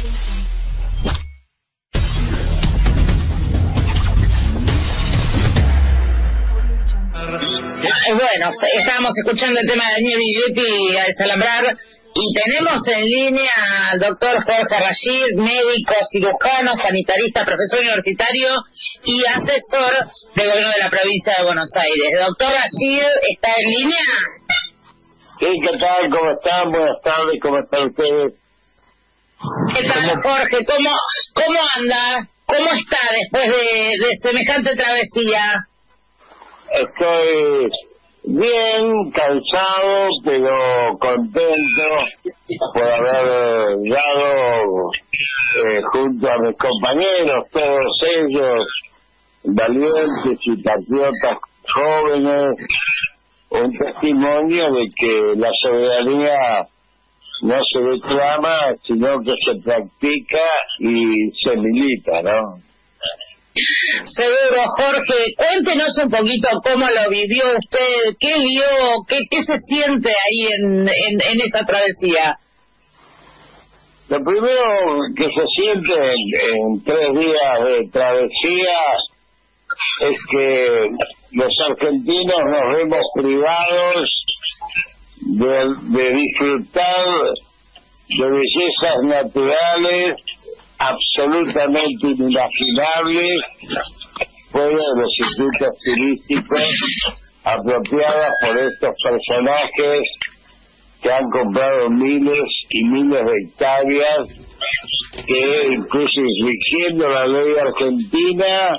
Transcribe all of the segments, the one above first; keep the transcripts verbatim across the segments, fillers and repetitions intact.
Bueno, estábamos escuchando el tema de Daniel Viglietti a desalambrar y tenemos en línea al doctor Jorge Rashid, médico, cirujano, sanitarista, profesor universitario y asesor del gobierno de la provincia de Buenos Aires. Doctor Rashid, ¿está en línea? Sí, ¿qué tal? ¿Cómo están? Buenas tardes, ¿cómo están ustedes? ¿Qué tal, Jorge? ¿Cómo, cómo anda? ¿Cómo está después de, de semejante travesía? Estoy bien, cansado, pero contento por haber dado eh, junto a mis compañeros, todos ellos, valientes y patriotas jóvenes, un testimonio de que la soberanía no se reclama, sino que se practica y se milita, ¿no? Seguro, Jorge. Cuéntenos un poquito cómo lo vivió usted, qué vio, qué, qué se siente ahí en, en, en esa travesía. Lo primero que se siente en, en tres días de travesía es que los argentinos nos vemos privados de, de disfrutar de bellezas naturales absolutamente inimaginables fuera de los circuitos turísticos apropiadas por estos personajes que han comprado miles y miles de hectáreas, que incluso infringiendo la ley argentina,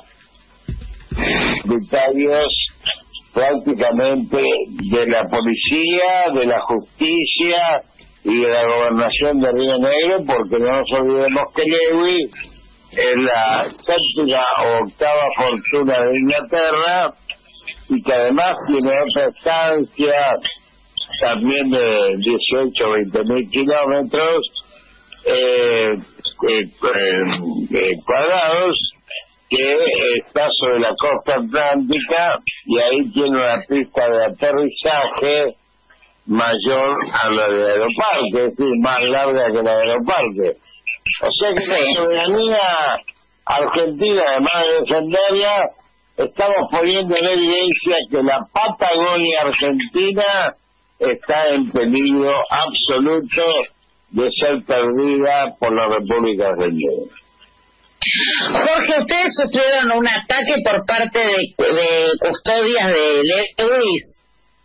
detalles prácticamente de la policía, de la justicia y de la gobernación de Río Negro, porque no nos olvidemos que Lewis es la séptima o octava fortuna de Inglaterra y que además tiene otra estancia también de dieciocho o veinte mil kilómetros eh, eh, eh, cuadrados, que está sobre la costa atlántica y ahí tiene una pista de aterrizaje mayor a la de Aeroparque, es decir, más larga que la de Aeroparque. O sea que la soberanía argentina, además de defenderla, estamos poniendo en evidencia que la Patagonia argentina está en peligro absoluto de ser perdida por la República Argentina. Jorge, ustedes sufrieron un ataque por parte de, de custodias de Lewis.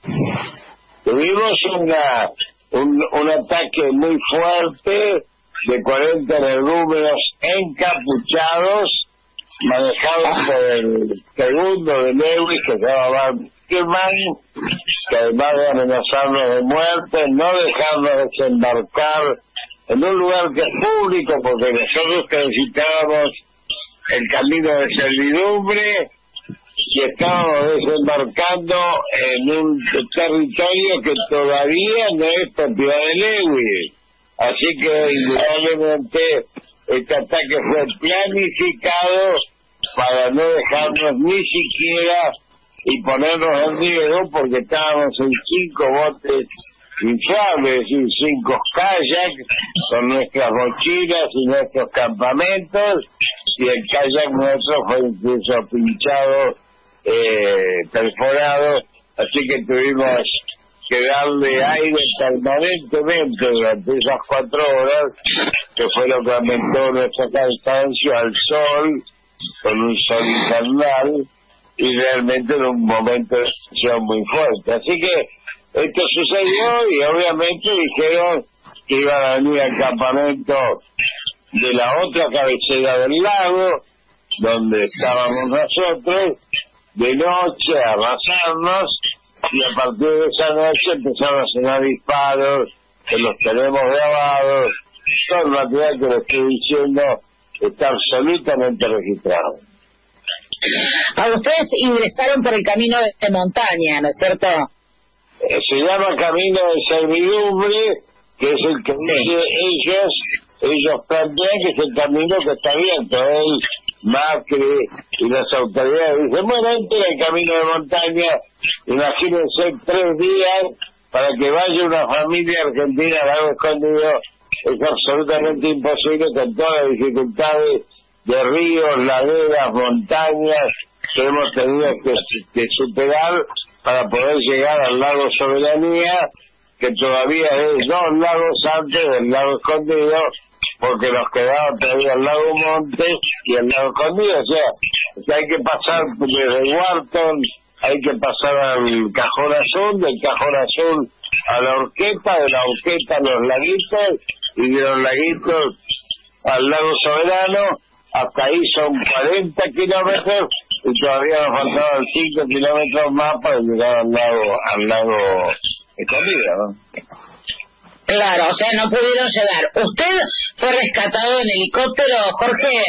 Tuvimos una, un, un ataque muy fuerte de cuarenta energúmenos encapuchados, manejados por el segundo de Lewis, que se llama Kirman, que además de amenazarnos de muerte, no dejarnos desembarcar en un lugar que es público, porque nosotros transitábamos el camino de servidumbre y estábamos desembarcando en un territorio que todavía no es propiedad de Lewis. Así que indudablemente este ataque fue planificado para no dejarnos ni siquiera y ponernos en riesgo, porque estábamos en cinco botes inflables, es decir, cinco kayaks con nuestras mochilas y nuestros campamentos, y el kayak nuestro fue incluso pinchado, eh, perforado, así que tuvimos que darle aire permanentemente durante esas cuatro horas, que fue lo que aumentó nuestro cansancio al sol, con un sol infernal, y realmente en un momento de tensión muy fuerte. Así que esto sucedió y obviamente dijeron que iban a venir al campamento de la otra cabecera del lago, donde estábamos nosotros, de noche a arrasarnos, y a partir de esa noche empezaron a sonar disparos, que los tenemos grabados, todo el material que les estoy diciendo está absolutamente registrado. A ustedes ingresaron por el camino de montaña, ¿no es cierto? Eh, se llama camino de servidumbre, que es el que dice ellos, ellos plantean que es el camino que está abierto. Él, Macri y las autoridades dicen, bueno, este es el camino de montaña, imagínense tres días para que vaya una familia argentina a Lago Escondido es absolutamente imposible con todas las dificultades de ríos, laderas, montañas que hemos tenido que, que superar para poder llegar al lago Soberanía, que todavía es dos lagos antes del lago Escondido, porque nos quedaba todavía el lago Montes y el lago Escondido. O sea, que hay que pasar desde Wharton, hay que pasar al Cajón Azul, del Cajón Azul a la Horqueta, de la Horqueta a los laguitos, y de los laguitos al lago Soberano. Hasta ahí son cuarenta kilómetros y todavía nos faltaban cinco kilómetros más para llegar al lago al lago Escondido, ¿no? Claro, o sea, no pudieron llegar. ¿Usted fue rescatado en helicóptero, Jorge?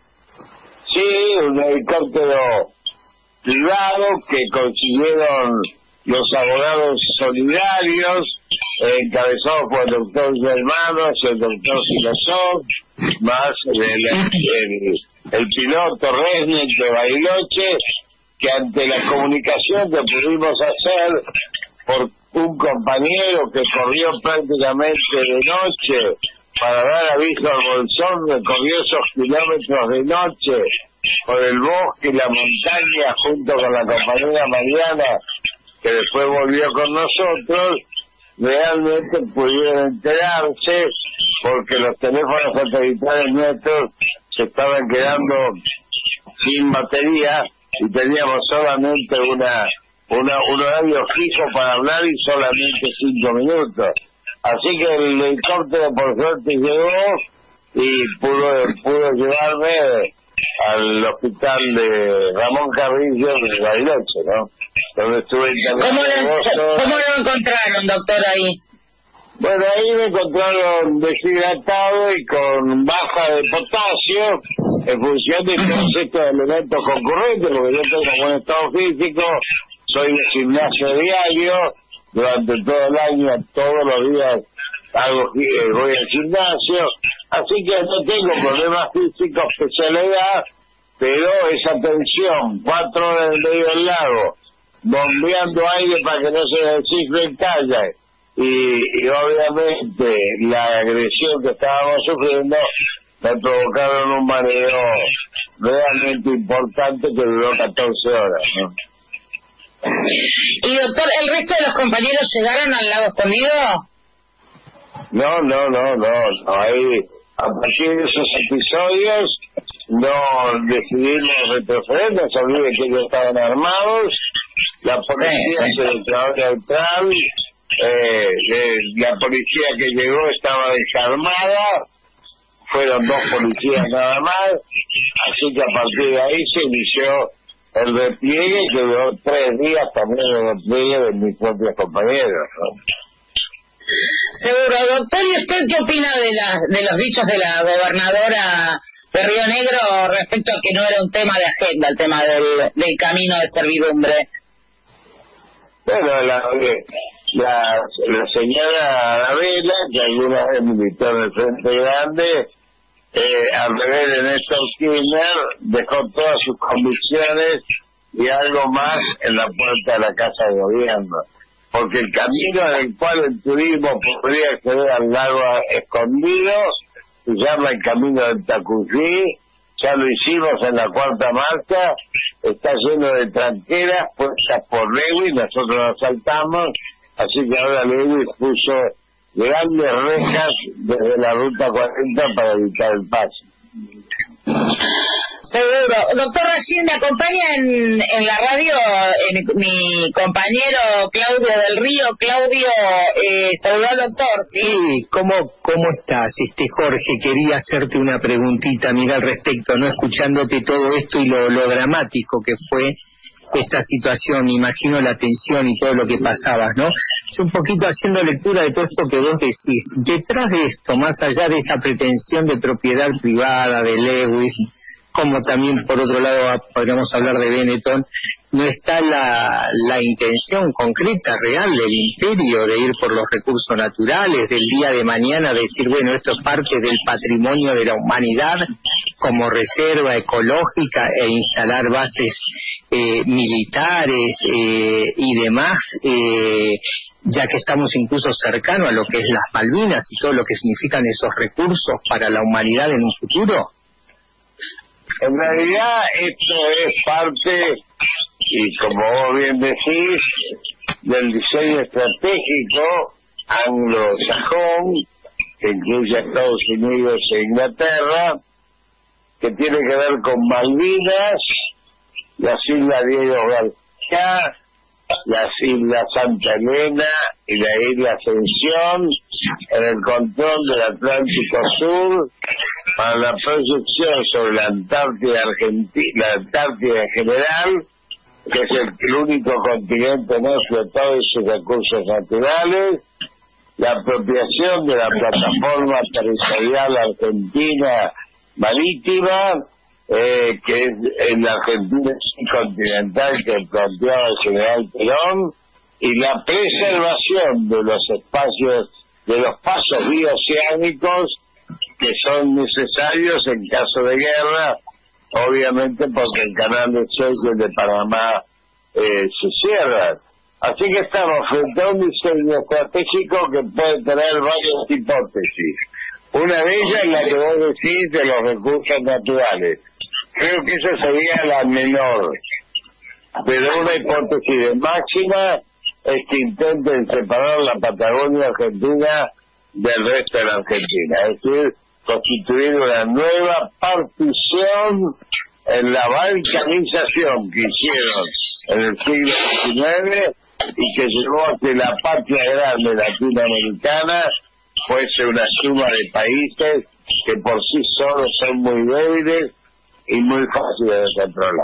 Sí, un helicóptero privado que consiguieron los abogados solidarios, eh, encabezados por el doctor Germanos y el doctor Filosov, más el, el, el piloto Resnick de Bariloche, que ante la comunicación que pudimos hacer por un compañero que corrió prácticamente de noche para dar aviso al Bolsón, recorrió esos kilómetros de noche por el bosque y la montaña junto con la compañera Mariana, que después volvió con nosotros, realmente pudieron enterarse porque los teléfonos satelitales nuestros se estaban quedando sin batería y teníamos solamente una, una un horario fijo para hablar y solamente cinco minutos. Así que el helicóptero por suerte llegó y pudo, pudo llevarme al hospital de Ramón Carrillo de Bariloche, ¿no? Donde estuve internado. ¿Cómo lo, ¿Cómo lo encontraron, doctor, ahí? Bueno, ahí me encontraron deshidratado y con baja de potasio en función de todos estos elementos concurrentes, porque yo tengo buen estado físico, soy de gimnasio diario, durante todo el año, todos los días hago, eh, voy al gimnasio, así que no tengo problemas físicos, especialidad, pero esa tensión, cuatro horas en medio del lago, bombeando aire para que no se desinfecte, y, y obviamente la agresión que estábamos sufriendo me provocaron un mareo realmente importante que duró catorce horas, ¿no? Y doctor, ¿el resto de los compañeros llegaron al lago Escondido? No, no, no, no, no. Ahí, a partir de esos episodios no decidimos retroceder, no se olvide que ellos estaban armados, la policía sí, sí. se declaró neutral, eh, eh, la policía que llegó estaba desarmada, fueron dos policías nada más, así que a partir de ahí se inició el repliegue, que duró tres días también el repliegue de mis propios compañeros, ¿no? Seguro, doctor. ¿Y usted qué opina de, la, de los dichos de la gobernadora de Río Negro respecto a que no era un tema de agenda, el tema del, del camino de servidumbre? Bueno, la, la, la señora Aravena, que alguna vez militó en el Frente Grande, eh, al revés de Néstor Kirchner, dejó todas sus convicciones y algo más en la puerta de la Casa de Gobierno. Porque el camino en el cual el turismo podría acceder al lago Escondido se llama el camino del Tacuyí, ya lo hicimos en la cuarta marcha, está lleno de tranqueras puestas por Lewis, nosotros nos saltamos, así que ahora Lewis puso grandes rejas desde la ruta cuarenta para evitar el paso. Seguro. Doctor Rashid, me acompaña en, en la radio eh, mi, mi compañero Claudio del Río. Claudio, eh, saludó al doctor, ¿sí? Sí, ¿cómo, cómo estás, este Jorge? Quería hacerte una preguntita, mira, al respecto, no escuchándote todo esto y lo, lo dramático que fue esta situación, me imagino la tensión y todo lo que pasabas, ¿no? Yo un poquito haciendo lectura de todo esto que vos decís, detrás de esto, más allá de esa pretensión de propiedad privada de Lewis, como también por otro lado podríamos hablar de Benetton, no está la, la intención concreta, real del imperio de ir por los recursos naturales, del día de mañana decir, bueno, esto es parte del patrimonio de la humanidad como reserva ecológica e instalar bases eh, militares eh, y demás, eh, ya que estamos incluso cercanos a lo que es las Malvinas y todo lo que significan esos recursos para la humanidad en un futuro? En realidad esto es parte, y como vos bien decís, del diseño estratégico anglosajón, que incluye a Estados Unidos e Inglaterra, que tiene que ver con Malvinas, las Islas Diego García, las Islas Santa Elena y la Isla Ascensión, en el control del Atlántico Sur, para la proyección sobre la Antártida Argentina, la Antártida en general, que es el, el único continente no explotado de sus recursos naturales, la apropiación de la plataforma territorial argentina marítima, eh, que es en la Argentina continental que planteaba el general Perón, y la preservación de los espacios, de los pasos bioceánicos que son necesarios en caso de guerra, obviamente porque el canal de Suez y el de Panamá eh, se cierran. Así que estamos frente a un diseño estratégico que puede tener varias hipótesis. Una de ellas es la que vos decís de los recursos naturales. Creo que esa sería la menor. Pero una hipótesis de máxima es que intenten separar la Patagonia Argentina del resto de la Argentina. Es decir, constituir una nueva partición en la balcanización que hicieron en el siglo diecinueve y que llevó a que la patria grande latinoamericana fuese una suma de países que por sí solos son muy débiles y muy fáciles de controlar.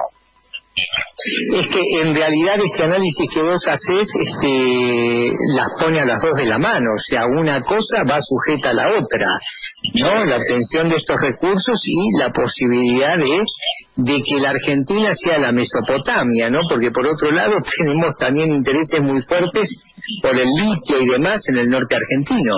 Es que en realidad este análisis que vos hacés este, las pone a las dos de la mano, o sea, una cosa va sujeta a la otra, ¿no? La obtención de estos recursos y la posibilidad de, de que la Argentina sea la Mesopotamia, ¿no? Porque por otro lado tenemos también intereses muy fuertes por el litio y demás en el norte argentino.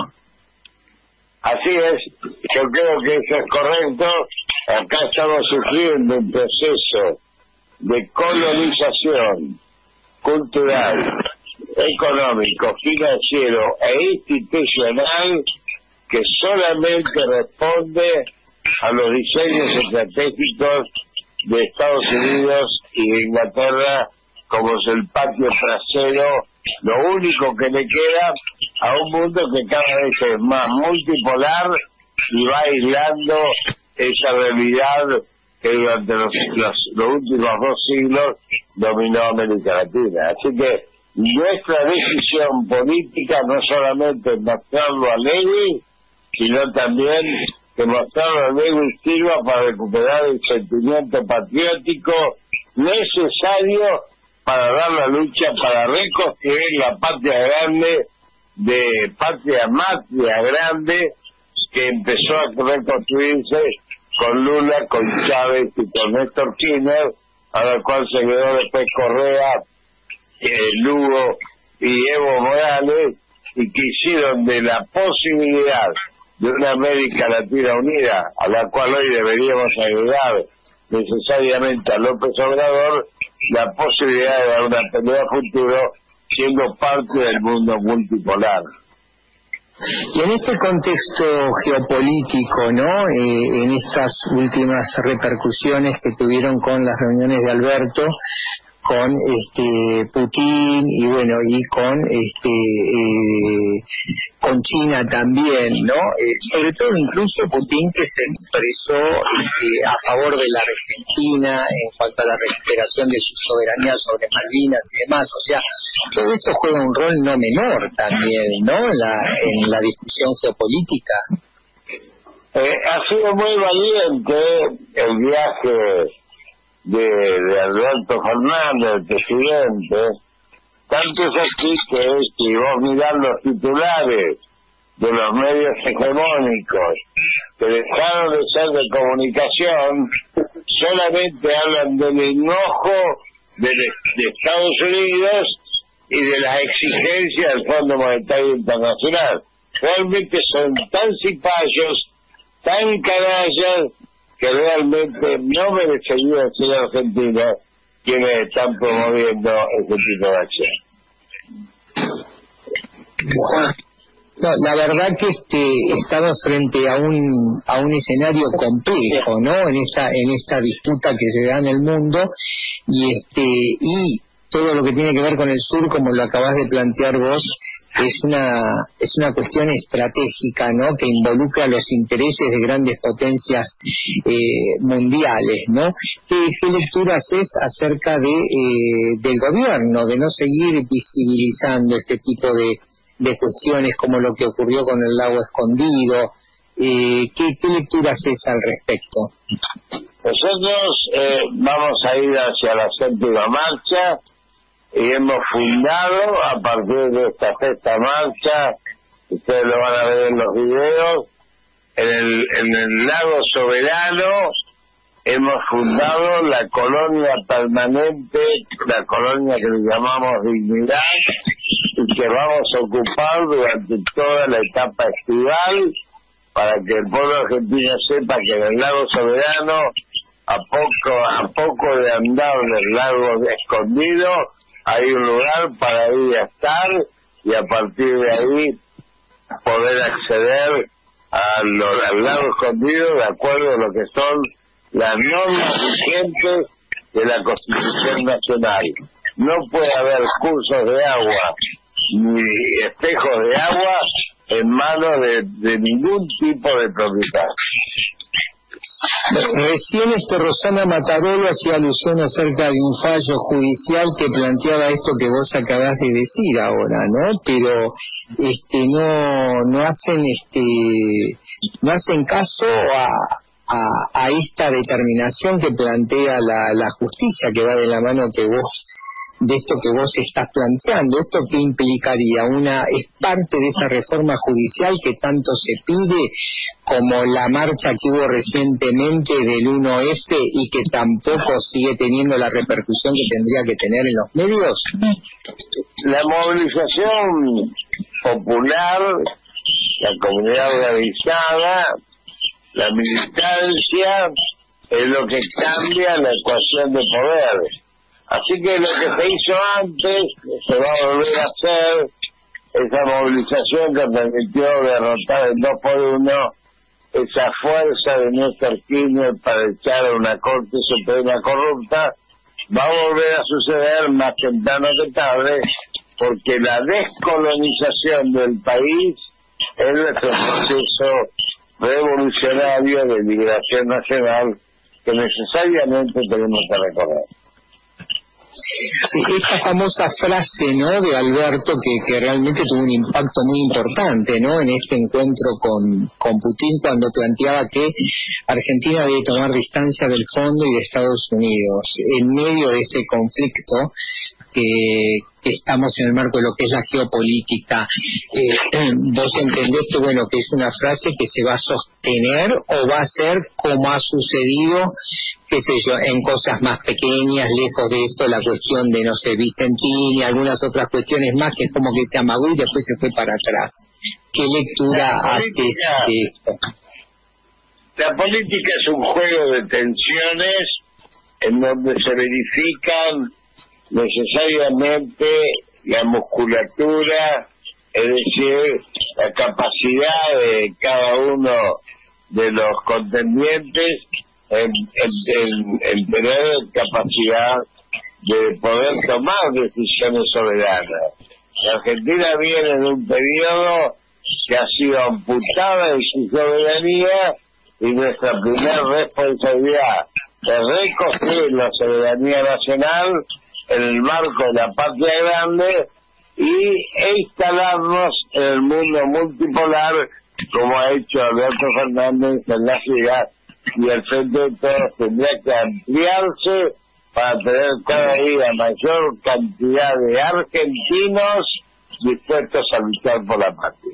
Así es, yo creo que eso es correcto. Acá estamos sufriendo un proceso de colonización cultural, económico, financiero e institucional que solamente responde a los diseños estratégicos de Estados Unidos y de Inglaterra, como es el patio trasero, lo único que le queda a un mundo que cada vez es más multipolar y va aislando esa realidad que durante los, los, los últimos dos siglos dominó América Latina. Así que nuestra decisión política no solamente es mostrarlo a Lewy, sino también que mostrarlo a Lewy sirva para recuperar el sentimiento patriótico necesario para dar la lucha para reconstruir la patria grande, de patria matria grande, que empezó a reconstruirse con Lula, con Chávez y con Néstor Kirchner, a la cual se quedó después Correa, eh, Lugo y Evo Morales, y que hicieron de la posibilidad de una América Latina unida, a la cual hoy deberíamos agregar necesariamente a López Obrador, la posibilidad de dar una pelea futuro siendo parte del mundo multipolar. Y en este contexto geopolítico, ¿no? Eh, en estas últimas repercusiones que tuvieron con las reuniones de Alberto, con este Putin y bueno y con este eh, con China también, ¿no? Eh, sobre todo incluso Putin, que se expresó este, a favor de la Argentina en cuanto a la recuperación de su soberanía sobre Malvinas y demás. O sea, todo esto juega un rol no menor también, ¿no? En la, en la discusión geopolítica. Eh, ha sido muy valiente el viaje de, de Alberto Fernández, el presidente. Tanto es así que si vos mirás los titulares de los medios hegemónicos que dejaron de ser de comunicación, solamente hablan del enojo de, de Estados Unidos y de las exigencias del Fondo Monetario Internacional. Realmente son tan cipayos, tan canallas, que realmente no merecería ser Argentina quienes están promoviendo ese tipo de acción. Bueno. No, la verdad que este estamos frente a un a un escenario complejo, ¿no? En esta en esta disputa que se da en el mundo y este y todo lo que tiene que ver con el sur, como lo acabas de plantear vos, es una es una cuestión estratégica, ¿no? Que involucra los intereses de grandes potencias eh, mundiales, ¿no? ¿Qué, qué lectura haces acerca de eh, del gobierno de no seguir visibilizando este tipo de de cuestiones como lo que ocurrió con el lago escondido? Eh, ¿qué, ¿Qué lectura haces al respecto? Nosotros eh, vamos a ir hacia la séptima marcha y hemos fundado a partir de esta sexta marcha, ustedes lo van a ver en los videos, en el, en el lago Soberano hemos fundado la colonia permanente, la colonia que le llamamos Dignidad, y que vamos a ocupar durante toda la etapa estival para que el pueblo argentino sepa que en el lago Soberano, a poco a poco de andar del lago Escondido, hay un lugar para ir a estar y a partir de ahí poder acceder a lo, al lago Escondido de acuerdo a lo que son las normas vigentes de la Constitución Nacional. No puede haber cursos de agua ni espejos de agua en manos de, de ningún tipo de propietario. Recién este Rosana Matarolo hacía alusión acerca de un fallo judicial que planteaba esto que vos acabás de decir ahora, ¿no? Pero este no no hacen este no hacen caso a a, a esta determinación que plantea la, la justicia, que va de la mano que vos de esto que vos estás planteando. ¿Esto qué implicaría? Una es parte de esa reforma judicial que tanto se pide, como la marcha que hubo recientemente del uno F y que tampoco sigue teniendo la repercusión que tendría que tener en los medios. La movilización popular, la comunidad organizada, la militancia es lo que cambia la ecuación de poder. Así que lo que se hizo antes se va a volver a hacer, esa movilización que permitió derrotar el dos por uno, esa fuerza de Néstor Kirchner para echar a una Corte Suprema corrupta, va a volver a suceder más temprano que tarde, porque la descolonización del país es nuestro proceso revolucionario de liberación nacional que necesariamente tenemos que recorrer. Sí, esta famosa frase, ¿no?, de Alberto que, que realmente tuvo un impacto muy importante, ¿no?, en este encuentro con, con Putin, cuando planteaba que Argentina debe tomar distancia del fondo y de Estados Unidos en medio de este conflicto que, que estamos en el marco de lo que es la geopolítica. Eh, vos entendés que, bueno, que es una frase que se va a sostener o va a ser como ha sucedido, qué sé yo, en cosas más pequeñas, lejos de esto, la cuestión de, no sé, Vicentín y algunas otras cuestiones más, que es como que se amagó y después se fue para atrás. ¿Qué lectura haces de esto? La política es un juego de tensiones en donde se verifican necesariamente la musculatura, es decir, la capacidad de cada uno de los contendientes en, en, en, en tener capacidad de poder tomar decisiones soberanas. La Argentina viene de un periodo que ha sido amputada de su soberanía y nuestra primera responsabilidad es reconstruir la soberanía nacional en el marco de la patria grande y e instalarnos en el mundo multipolar como ha hecho Alberto Fernández en la ciudad, y el Frente de Todos tendría que ampliarse para tener cada día mayor cantidad de argentinos dispuestos a luchar por la patria.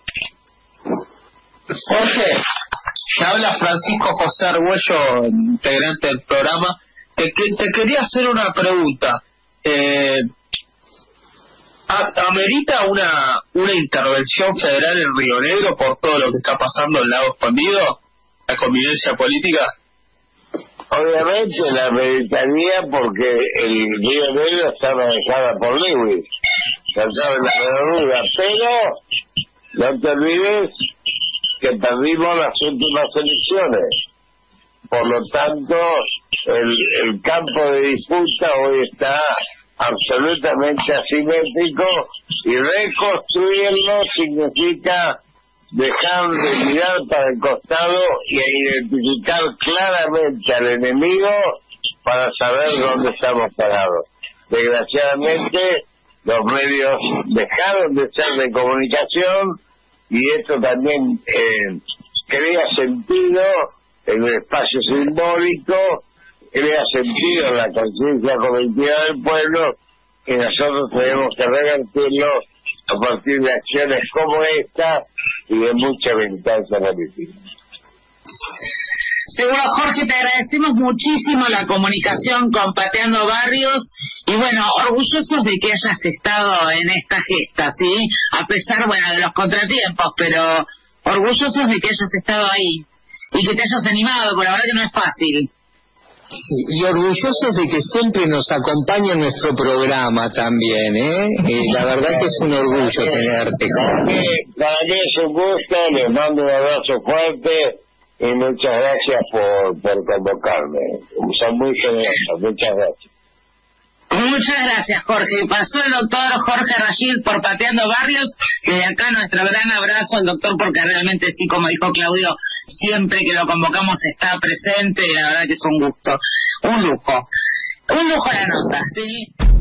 Jorge, te habla Francisco José Argüello, integrante del programa. Te, te quería hacer una pregunta. Eh, ¿Amerita una una intervención federal en Río Negro por todo lo que está pasando en el lago Escondido? ¿La convivencia política? Obviamente la ameritaría porque el Río Negro está manejada por Lewis. cabe la duda, pero no te olvides que perdimos las últimas elecciones. Por lo tanto, el, el campo de disputa hoy está absolutamente asimétrico y reconstruirlo significa dejar de mirar para el costado y identificar claramente al enemigo para saber dónde estamos parados. Desgraciadamente, los medios dejaron de ser de comunicación y esto también eh, crea sentido en el espacio simbólico, crea sentido en la conciencia colectiva del pueblo, y nosotros tenemos que revertirlo a partir de acciones como esta y de mucha militancia política. Seguro, Jorge, te agradecemos muchísimo la comunicación con Pateando Barrios y, bueno, orgullosos de que hayas estado en esta gesta, ¿sí? A pesar, bueno, de los contratiempos, pero orgullosos de que hayas estado ahí y que te hayas animado, porque la verdad que no es fácil. Sí, y orgullosos de que siempre nos acompaña en nuestro programa también, ¿eh? eh la verdad que es un orgullo tenerte. Para mí, para mí es un gusto, les mando un abrazo fuerte y muchas gracias por, por convocarme. Son muy generosos, muchas gracias. Muchas gracias, Jorge. Pasó el doctor Jorge Rashid por Pateando Barrios. Desde acá nuestro gran abrazo al doctor, porque realmente sí, como dijo Claudio, siempre que lo convocamos está presente y la verdad que es un gusto, un lujo. Un lujo la nota, ¿sí?